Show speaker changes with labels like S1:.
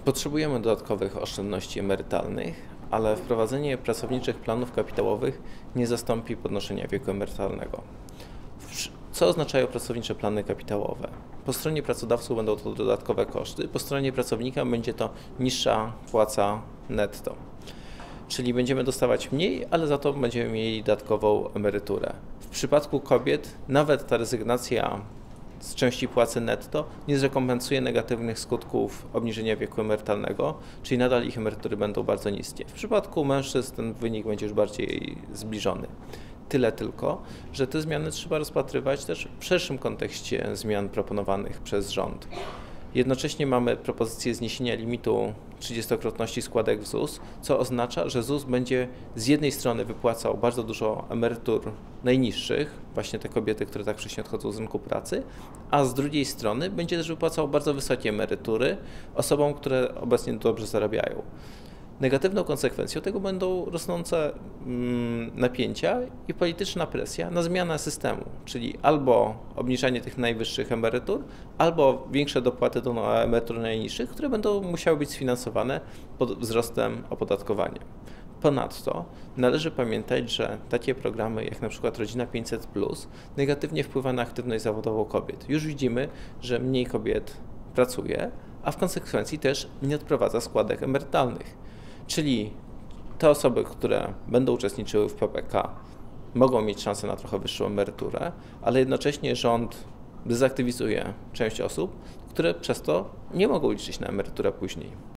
S1: Potrzebujemy dodatkowych oszczędności emerytalnych, ale wprowadzenie pracowniczych planów kapitałowych nie zastąpi podnoszenia wieku emerytalnego. Co oznaczają pracownicze plany kapitałowe? Po stronie pracodawców będą to dodatkowe koszty, po stronie pracownika będzie to niższa płaca netto. Czyli będziemy dostawać mniej, ale za to będziemy mieli dodatkową emeryturę. W przypadku kobiet nawet ta rezygnacja z części płacy netto nie zrekompensuje negatywnych skutków obniżenia wieku emerytalnego, czyli nadal ich emerytury będą bardzo niskie. W przypadku mężczyzn ten wynik będzie już bardziej zbliżony. Tyle tylko, że te zmiany trzeba rozpatrywać też w szerszym kontekście zmian proponowanych przez rząd. Jednocześnie mamy propozycję zniesienia limitu 30-krotności składek w ZUS, co oznacza, że ZUS będzie z jednej strony wypłacał bardzo dużo emerytur najniższych, właśnie te kobiety, które tak wcześnie odchodzą z rynku pracy, a z drugiej strony będzie też wypłacał bardzo wysokie emerytury osobom, które obecnie dobrze zarabiają. Negatywną konsekwencją tego będą rosnące napięcia i polityczna presja na zmianę systemu, czyli albo obniżanie tych najwyższych emerytur, albo większe dopłaty do emerytur najniższych, które będą musiały być sfinansowane pod wzrostem opodatkowania. Ponadto należy pamiętać, że takie programy jak na przykład Rodzina 500+ negatywnie wpływa na aktywność zawodową kobiet. Już widzimy, że mniej kobiet pracuje, a w konsekwencji też nie odprowadza składek emerytalnych. Czyli te osoby, które będą uczestniczyły w PPK, mogą mieć szansę na trochę wyższą emeryturę, ale jednocześnie rząd dezaktywizuje część osób, które przez to nie mogą liczyć na emeryturę później.